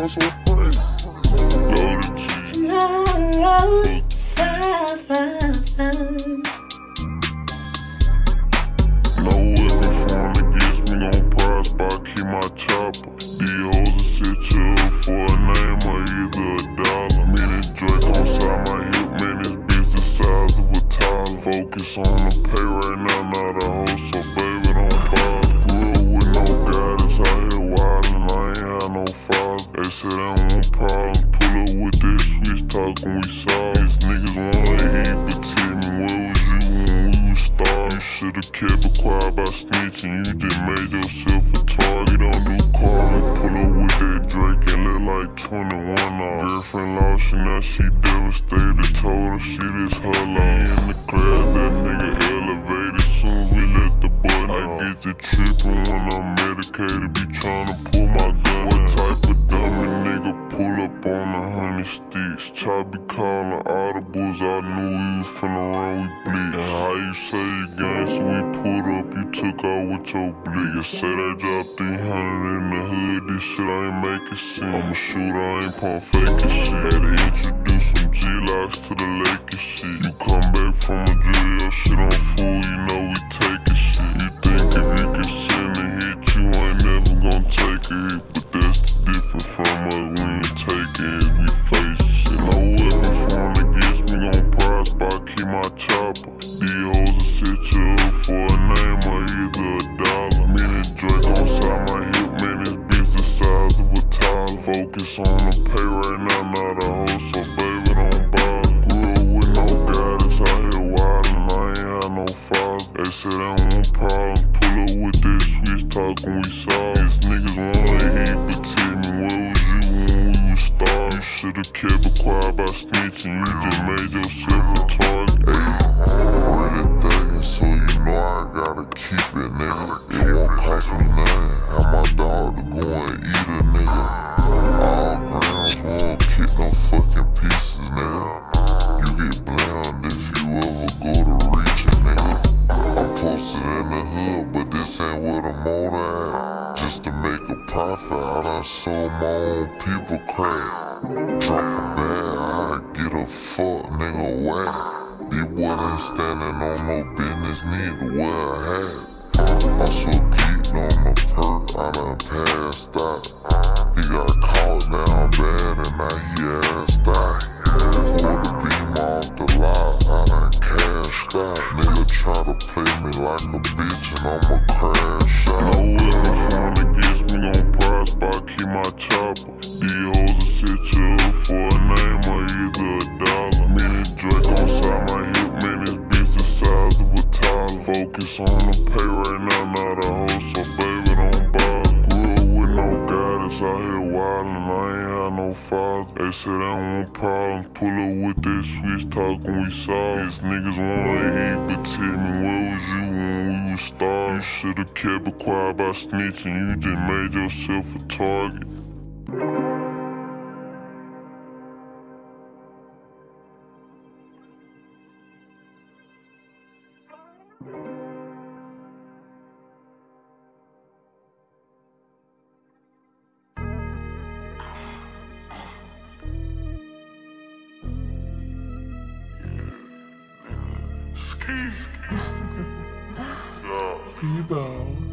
on some praise. Loaded G. Tomorrow's fine. No weapon formed against me gon' prosper, I keep my chopper. These hoes will set you up for a name or either a dollar. Me and Drake on side my hip, man, this bitch the size of a toddler. Focus on the pay right now, not a hoe, so baby don't bother. Grew up with no guidance, out here wildin', I ain't had no father. They said they want problems, pull up with that switch talk when we saw. These niggas wanna eat, but tell me where was you when we was starving? You should've kept it quiet about snitching, you just made yourself a target. Don't do calling, pull up with that Drake and look like 21 off. Girlfriend lost you, now she devastated, told her shit is her line. In the class, that nigga elevated, soon we let the button off. I get to trippin' when I'm medicated, be tryna pull my gun. What type of dummy nigga pull up on 100 sticks? Choppy callin' audibles, I knew we was finna run, we bleed. And how you say you gang, so we pulled up, you took off with your bleed. You say they dropped 300 in the hood, this shit I ain't make it seem. I'm a shooter, I ain't pump faking shit. Had to introduce some G-locks to the lake and shit. You come back from a drill, your shit on full, you know we taking shit. You think if you can send a hit, you ain't never gon' take a hit. But that's the difference from us, we ain't taking it, we face shit. No weapon formed against me gon' prosper, I keep my chopper. These hoes will set you up for a name or either a dollar. Me and Drake on side my hip, man, this bitch the size of a toddler. Focus on the pay right now, not a hoe, so baby don't bother. Grew up with no guidance, out here wildin', I ain't had no father. They said they want problems, pull up with that switch talk when we saw. These niggas wanna eat, but tell me where was you when we was starving? You should've kept it quiet about snitching, you just made yourself a target. Really thuggin', so you know I gotta keep it, nigga. It won't cost me nothing, have my dog to go and eat a nigga. All grounds won't kick no fucking pieces, nigga. You get blamed if you ever go to reaching, nigga. I'm posted in the hood, but this ain't where the motor at. Just to make a profit, I done sold my own people crack. Drop a bag, I get a fuck nigga whack. These boys ain't standing on no business, need to wear a hat. I'm so geeked on the perk, I done passed out. He got caught down bad and now he assed out. Pulled the beam off the lot, I done cashed out. Nigga try to play me like a bitch and I'ma crash out. No weapon formed against me gon' prosper, I keep my chopper. These hoes will set you up for a name or either a dollar. Me and Drake on side my hip, man, this bitch the size of a toddler. Focus on the pay right now, not a hoe, so baby don't bother. Grew up with no guidance, out here wildin', I ain't had no father. They said they want problems, pull up with that switch talk when we saw. These niggas wanna eat, but tell me where was you when we was starving? You should've kept it quiet about snitching, you just made yourself a target. People.